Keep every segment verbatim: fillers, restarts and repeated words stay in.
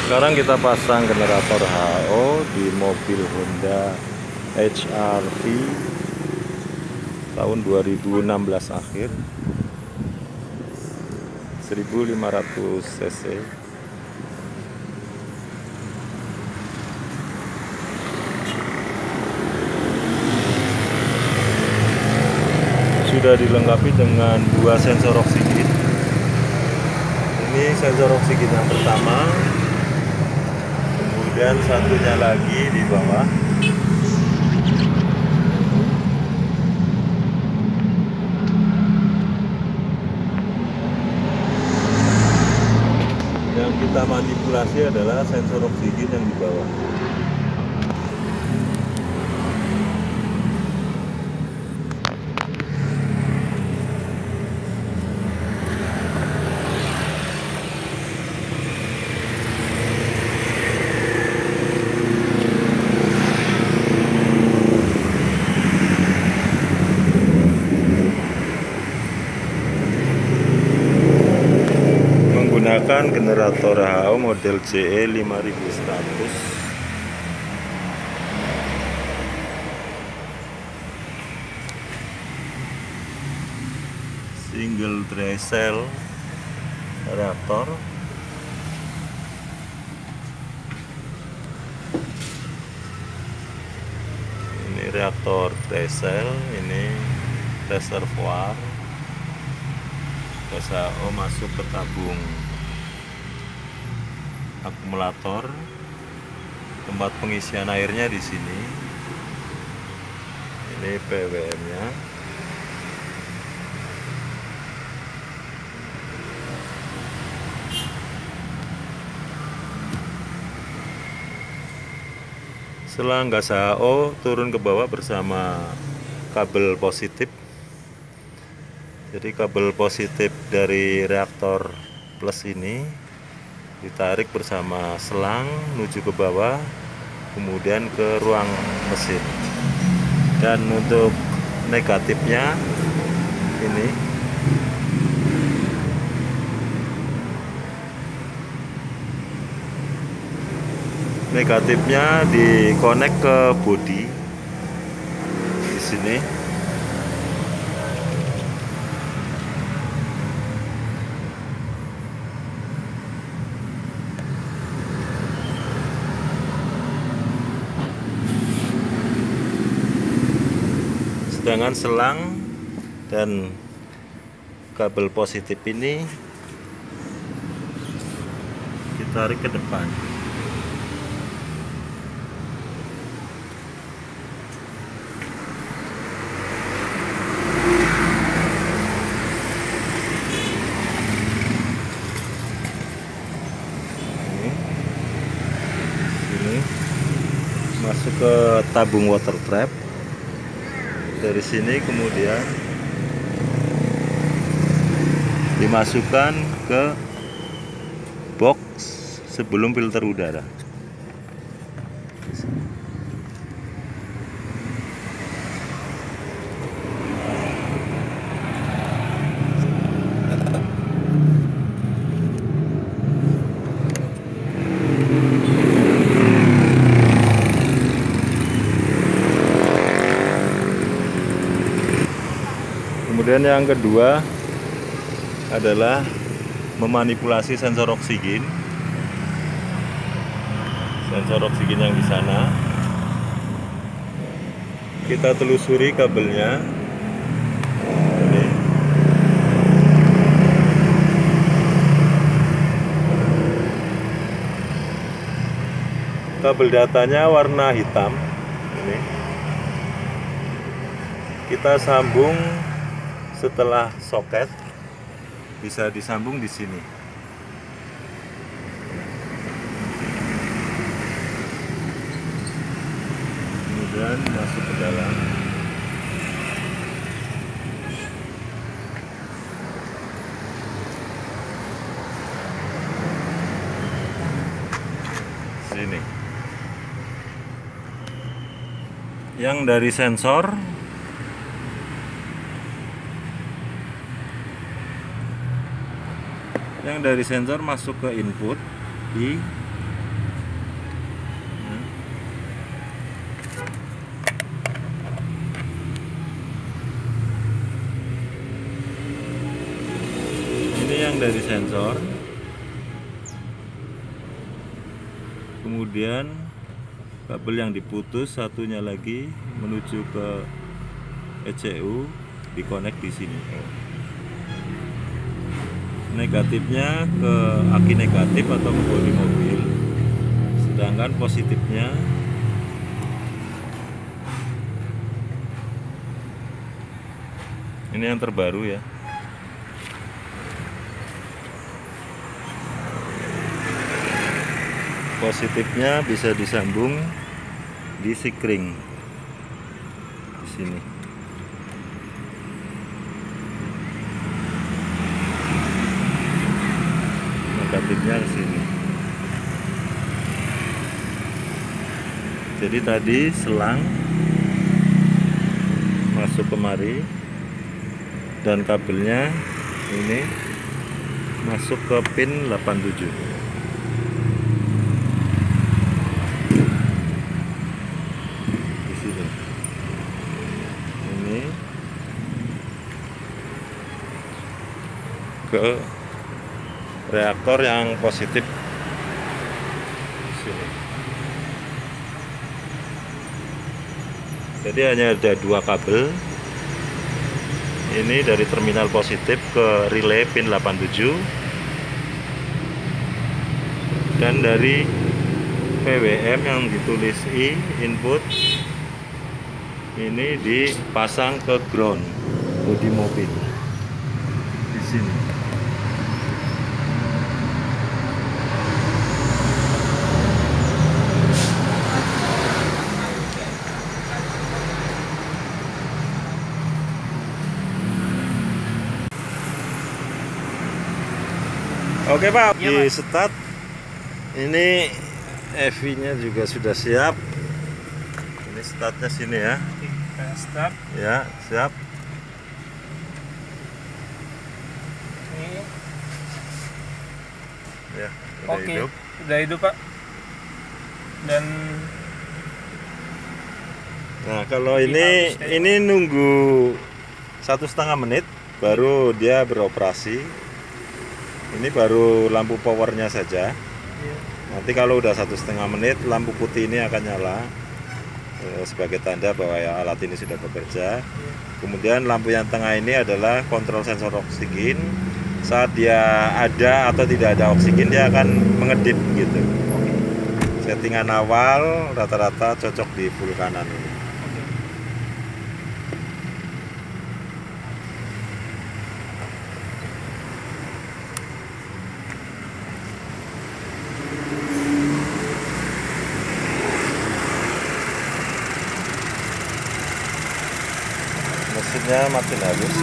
Sekarang kita pasang generator H O di mobil Honda H R V tahun dua ribu enam belas akhir, seribu lima ratus cc. Sudah dilengkapi dengan dua sensor oksigen. Ini sensor oksigen yang pertama, kemudian satunya lagi di bawah. Yang kita manipulasi adalah sensor oksigen yang di bawah. Menggunakan generator H O model J E lima ribu seratus. Single dry cell reaktor. Ini reaktor dry cell, ini reservoir. Gas H O masuk ke tabung akumulator. Tempat pengisian airnya di sini. Ini P W M-nya. Selang gas H O turun ke bawah bersama kabel positif. Jadi kabel positif dari reaktor plus ini ditarik bersama selang menuju ke bawah, kemudian ke ruang mesin. Dan untuk negatifnya ini negatifnya dikonek ke bodi di sini. Sedangkan selang dan kabel positif ini ditarik ke depan. Ini, ini masuk ke tabung water trap. Dari sini kemudian dimasukkan ke box sebelum filter udara. Kemudian yang kedua adalah memanipulasi sensor oksigen. Sensor oksigen yang di sana. Kita telusuri kabelnya. Ini. Kabel datanya warna hitam. Ini. Kita sambung setelah soket, bisa disambung di sini. Kemudian masuk ke dalam. Sini. Yang dari sensor yang dari sensor masuk ke input di sensor. Kemudian kabel yang diputus satunya lagi menuju ke E C U, dikonek di sini. Negatifnya ke aki negatif atau ke bodi mobil, sedangkan positifnya ini yang terbaru ya. Positifnya bisa disambung di sikring di sini. Negatifnya ke sini. Jadi tadi selang masuk kemari dan kabelnya ini masuk ke pin delapan tujuh. Di sini. Ini ke reaktor yang positif sini. Jadi hanya ada dua kabel. Ini dari terminal positif ke relay pin delapan tujuh dan dari P W M yang ditulis I input ini dipasang ke ground bodi mobil di sini. Oke Pak, ya, di Pak. start. Ini E V-nya juga sudah siap. Ini startnya sini ya. Kita start. Ya, siap. Ini. Ya, udah Oke, hidup. sudah hidup Pak. Dan Nah, kalau ini ini nunggu satu setengah menit baru dia beroperasi. Ini baru lampu powernya saja. ya, Nanti kalau udah satu setengah menit lampu putih ini akan nyala eh, sebagai tanda bahwa ya alat ini sudah bekerja. ya. Kemudian lampu yang tengah ini adalah kontrol sensor oksigen. Saat dia ada atau tidak ada oksigen dia akan mengedip gitu. Oke. Settingan awal rata-rata cocok di full kanan ini. Oke. Mesinnya makin halus.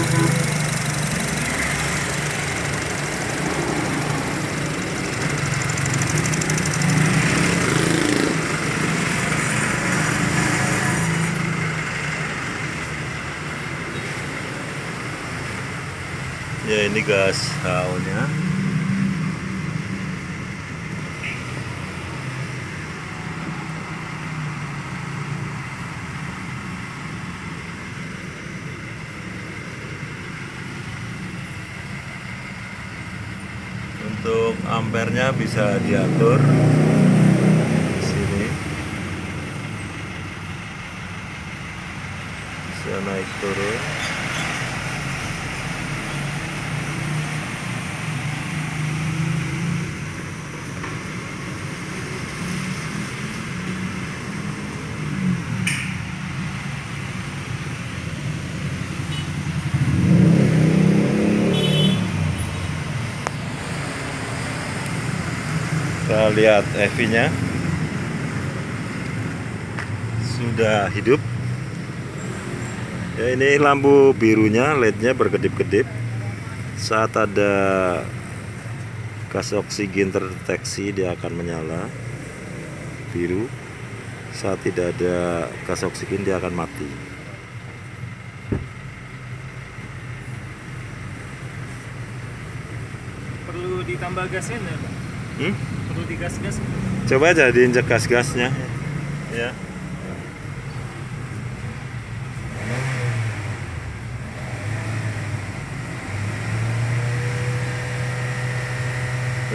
Ya, ini gas H O-nya. Untuk ampernya bisa diatur di sini, bisa naik turun. Kita lihat E V-nya sudah hidup. Ya, ini lampu birunya, L E D-nya berkedip-kedip. Saat ada gas oksigen terdeteksi dia akan menyala biru. Saat tidak ada gas oksigen dia akan mati. Perlu ditambah gasnya nggak Pak? Hmm? Perlu digas-gas? Coba aja diinjek gas-gasnya. Ya.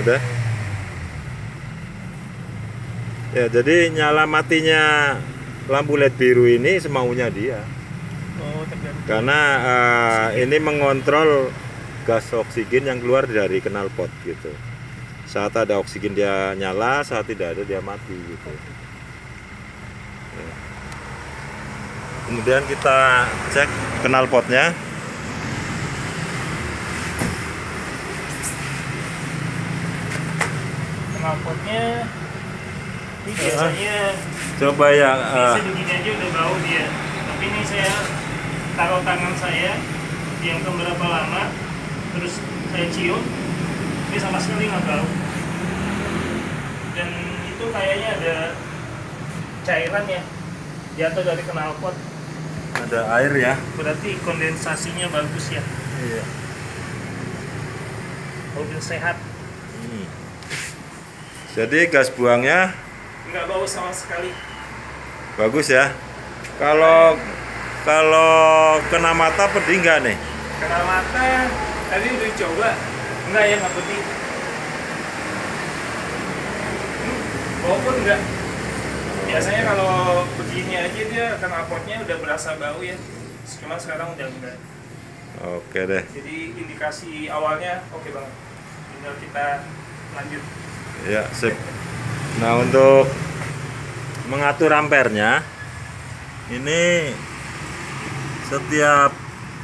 Udah. Ya, jadi nyala matinya lampu L E D biru ini semaunya dia. Oh, tergantung. Karena uh, ini mengontrol gas oksigen yang keluar dari knalpot gitu. Saat ada oksigen dia nyala, saat tidak ada dia mati gitu. Ya. Kemudian kita cek knalpotnya. Knalpotnya ini biasanya Coba ya. bisa Uh, begini aja udah bau dia. Tapi ini saya taruh tangan saya yang keberapa lama, terus saya cium, ini sama sekali nggak bau. Dan itu kayaknya ada cairan ya jatuh dari knalpot. ada air ya. Berarti kondensasinya bagus ya, Iya. mobil sehat, Hmm. Jadi gas buangnya nggak bau sama sekali. bagus ya. Kalau kalau kena mata pedih nggak nih? Kena mata tadi udah dicoba, enggak ya, nggak pedih. Hmm, bau pun enggak. Biasanya kalau begini aja dia knalpotnya udah berasa bau ya, cuma sekarang udah enggak. Oke deh. Jadi indikasi awalnya oke banget. Tinggal kita lanjut. Ya, sip. Nah, untuk mengatur ampernya ini setiap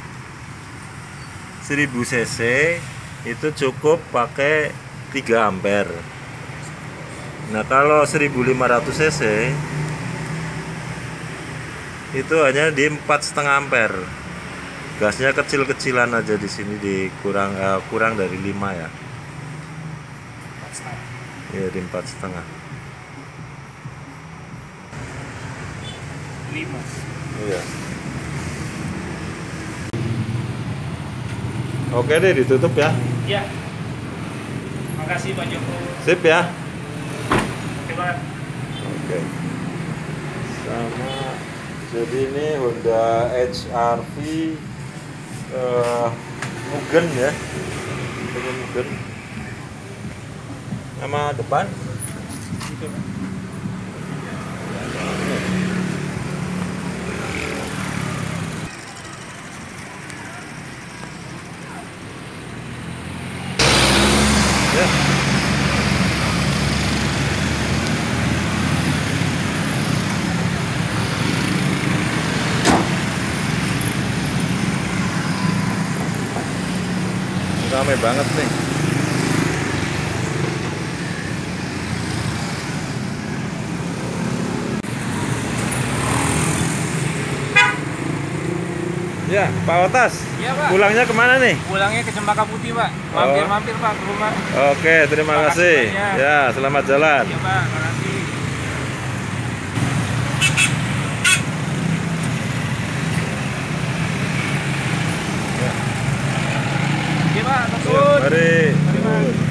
seribu cc itu cukup pakai tiga ampere. Nah, kalau seribu lima ratus cc itu hanya di empat koma lima ampere. Gasnya kecil-kecilan aja di sini, dikurang uh, kurang dari lima ya. Ya, di empat setengah. lima. Iya. Oke deh, ditutup ya. Ya. Makasih Pak Joko. Sip ya. Oke banget. Oke. Sama. Jadi ini Honda H R V uh, Mugen ya. Ini Mugen. Nama depan. Gitu. Ya. Ramai banget nih. Ya, Pak Otas. Iya, Pak. Pulangnya kemana nih? Pulangnya ke Cempaka Putih, Pak. Mampir-mampir, Pak, ke rumah. Oke, terima Terima kasih kasih. banyak. Ya, selamat jalan. Iya, Pak. Makasih. Oke, Pak. Ya, Takut. mari. Mari, Pak.